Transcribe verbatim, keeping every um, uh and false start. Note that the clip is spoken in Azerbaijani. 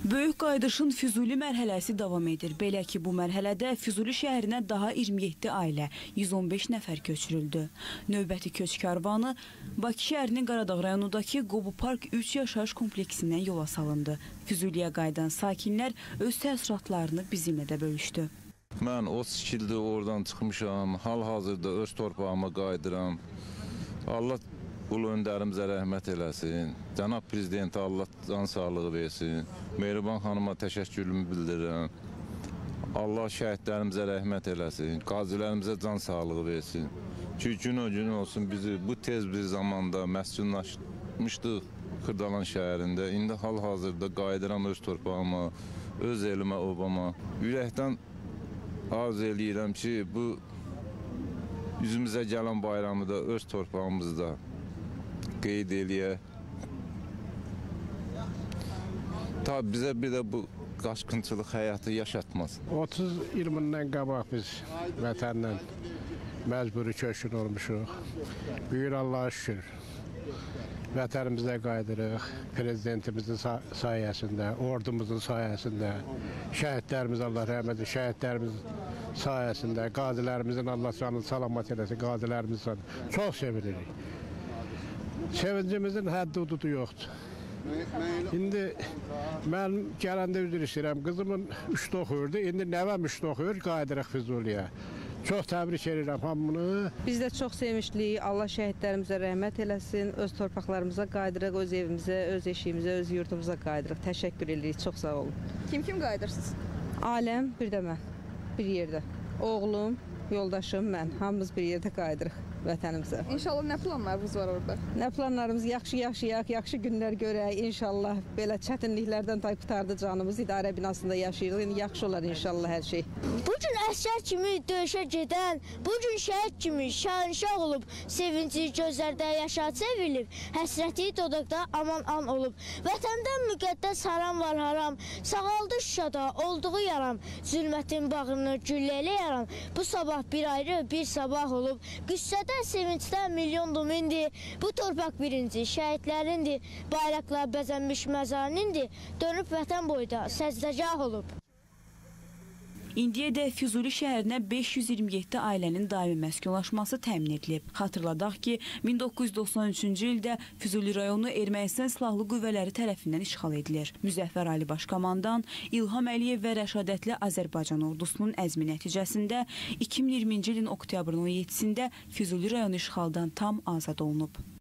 Böyük qayıdışın Füzuli mərhələsi davam edir. Belə ki, bu mərhələdə Füzuli şəhərinə daha iyirmi yeddi ailə, yüz on beş nəfər köçürüldü. Növbəti köç karvanı Bakı şəhərinin Qaradağ rayonundakı Qobu Park üç yaşayış kompleksindən yola salındı. Füzuliyə qayıdan sakinlər öz təəssüratlarını bizimlə də bölüşdü. Mən otuz iki ildir oradan çıxmışam, hal-hazırda öz torpağıma qayıdıram. Allah ulu öndərimizə rəhmət eləsin. Cənab Prezidentə Allah can sağlığı versin. Mehriban xanıma təşəkkürümü bildirirəm. Allah şəhidlərimizə rəhmət eləsin. Qazilərimizə can sağlığı versin. Ki gün o gün olsun bizi bu tez bir zamanda məskunlaşmışdıq Xırdalan şəhərində. İndi hal-hazırda qayıdıram öz torpağıma, öz elimə, obama. Ürəkdən arzu eləyirəm ki, bu yüzümüzə gələn bayramı da öz torpağımızda qeyd eləyə. Tabi bizə bir də bu qaçqınçılıq həyatı yaşatmaz. otuz iyirmindən qabaq biz vətəndən məcburi köçkün olmuşuq. Büyür Allah'a şükür. Vətənimizdə qayıdırıq. Prezidentimizin sayəsində, ordumuzun sayəsində, şəhidlərimiz Allah rəhmət etsin, şəhidlərimiz sayəsində, qazilərimizin Allah canını salamat eləsin, qazilərimizin çox sevinirik. Sevincimizin həddi hududu yoxdur. İndi mən gələndə üzr istəyirəm, qızımın üçdə oxuyurdu, indi nəvəm üçdə oxuyur, qayıdırıq Füzuliyə. Çox təbrik edirəm hamını. Biz də çox sevinçliyik, Allah şəhidlərimizə rəhmət eləsin, öz torpaqlarımıza qayıdırıq, öz evimizə, öz eşiyimizə, öz yurdumuza qayıdırıq. Təşəkkür edirik, çox sağ olun. Kim-kim qayıdırsınız? Aləm, bir də mən, bir yerdə. Oğlum, yoldaşım, mən, hamımız bir yerdə qayıdırıq vətənimizə. İnşallah nə planlarınız var orada? Nə planlarımız? Yaxşı yaşayaq, yaxşı günlər görək. İnşallah belə çətinliklərdən tay qutardı canımız. İdarə binasında yaşayırıq. İndi yaxşı olar inşallah hər şey. Bugün əskər kimi döyüşə gedən, bugün şəhid kimi şanşaq olub, sevinci gözlərdə yaşat sevilib, həsrəti dodaqda aman an olub. Vətəndən müqəddəs haram var haram, sağaldı Şuşada olduğu yaram, zülmətin bağını gülləli yaram. Bu sabah bir ayrı bir sabah olub, qüssədə sevincdən milyondum indi. Bu torpaq birinci şəhidlərindir, bayraqla bəzənmiş məzanindir, dönüb vətən boyda səzdəgah olub. İndiyədək Füzuli şəhərinə beş yüz iyirmi yeddi ailənin daimi məskunlaşması təmin edilib. Xatırladaq ki, min doqquz yüz doxsan üçüncü ildə Füzuli rayonu Ermənistan silahlı qüvvələri tərəfindən işğal edilir. Müzəffər Ali Başkomandan İlham Əliyev və rəşadətli Azərbaycan ordusunun əzmi nəticəsində iki min iyirminci ilin oktyabrın on yeddisində Füzuli rayonu işğaldan tam azad olunub.